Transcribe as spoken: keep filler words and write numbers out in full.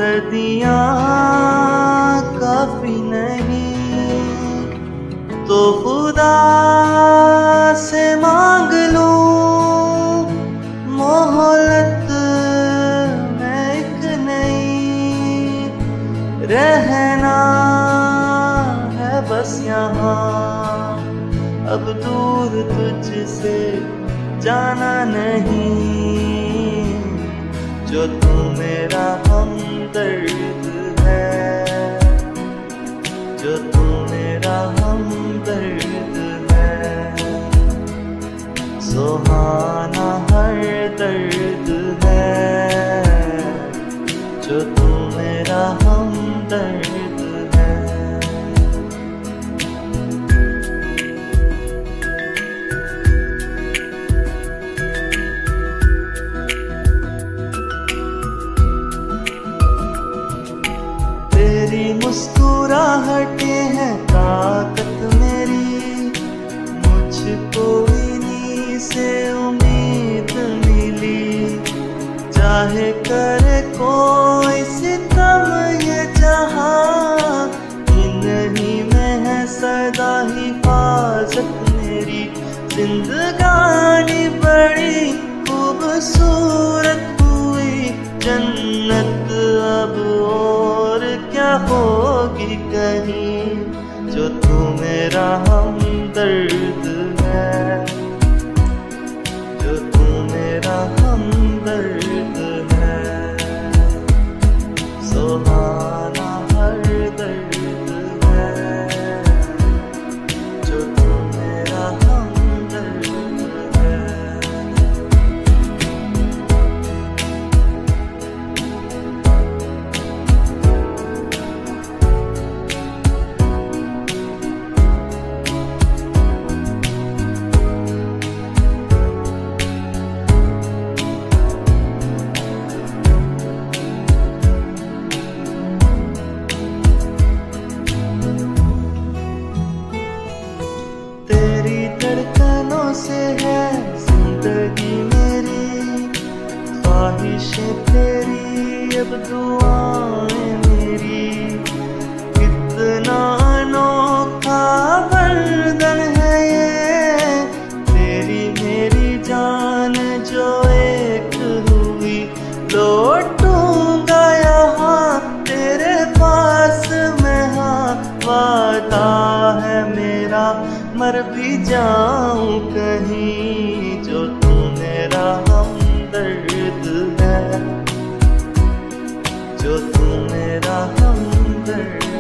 सदियाँ काफी नहीं तो खुदा से मांग लूं मोहलत में एक नई। रहना है बस यहाँ अब दूर तुझसे जाना नहीं। जो तू मेरा हमदर्द है, जो तू मेरा हमदर्द है। सुहाना हर दर्द है, जो तू मेरा हमदर्द है। तेरी मुस्कुराहटें हैं ताकत मेरी, मुझको इन्हीं से उम्मीद मिली। चाहे करे कोई सितम ये जहां, इन्हीं में है सदा हिफाजत मेरी। जिंदगानी बड़ी खूबसूरत हुई, जन्नत अब और क्या होगी कहीं। जो तू मेरा हमदर्द है, जो तू मेरा हमदर्द है। सुहाना हर दर्द है, जो तू मेरा हमदर्द है। धड़कनों से है जिंदगी मेरी, ख्वाहिशें तेरी अब दुआएं मेरी। कितना अनोखा बंधन है ये, तेरी मेरी जान जो एक हुई। लौटूंगा यहाँ तेरे पास मैं, हाँ वादा है मेरा मर भी जाऊं कहीं। जो तू मेरा हमदर्द है, जो तू मेरा हमदर्द